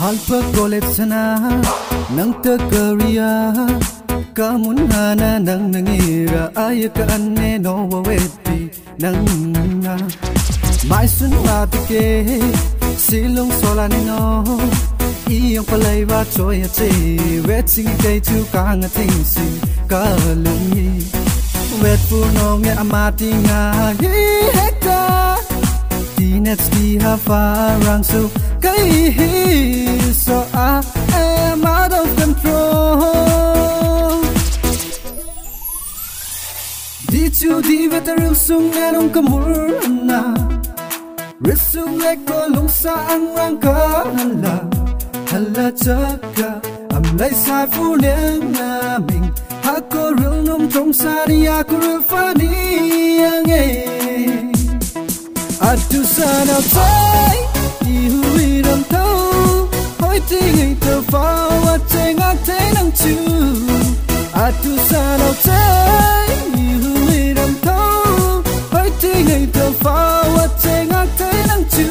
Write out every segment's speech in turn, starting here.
Ahalpa koletsana nang te Korea kamun hana nang nangira ayaka anne no waweti nang na mai sun watike silong solanino iyong palaiwa choya che wetting kay tu kanga tingsi kalungi wet pu no nge amati nga hi heka tinets di hafarang so kay hi so I am out of control di chu di veteru sung anong kamurna risung eko lung sa ang rang ka hala chaka am lai sai fu neng naming hako rung nung trong sa di aku rufani ang atu sana tay ihu iram tau hoi tingai tơ phao at cheng at thế nang chu atu sana tay ihu iram tau hoi tingai tơ phao at cheng at thế nang chu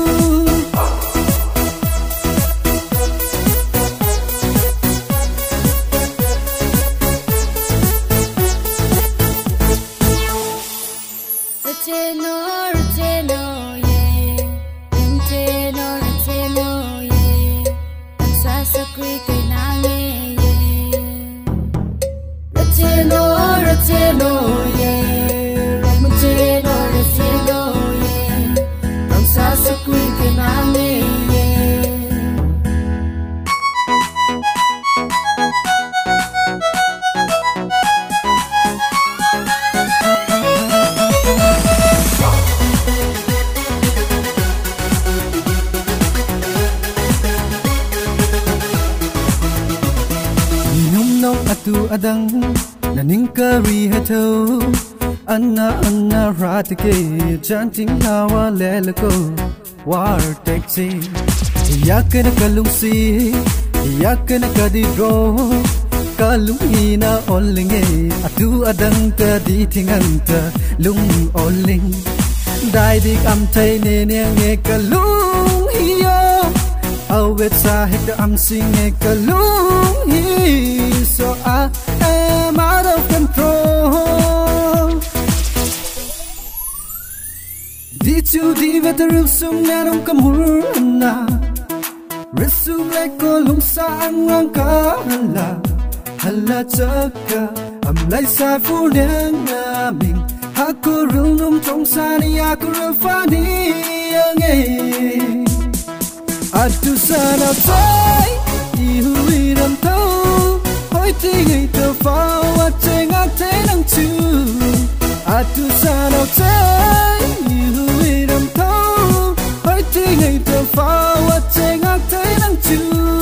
atu adang naning kari hato anna ratike chanting lawa lelako war taxi yakana kalungsi yakana kadidro kalungina ollinge atu adang kadi thinganta lung olling dai dik am thai ne ne nge kalung hiyo awet sa hek am singe kalung hi so I am out of control di chu di veteru sung narong kamurna risung leko lung sa ang rang ka hala chaka am lai sa fu neng naming hako rung nung trong sa ni aku rufani ang atu sana tay ihu iram tau hoi tingai tơ phao at cheng at thế nang chu atu sana tay ihu iram tau hoi tingai tơ phao at cheng at thế nang chu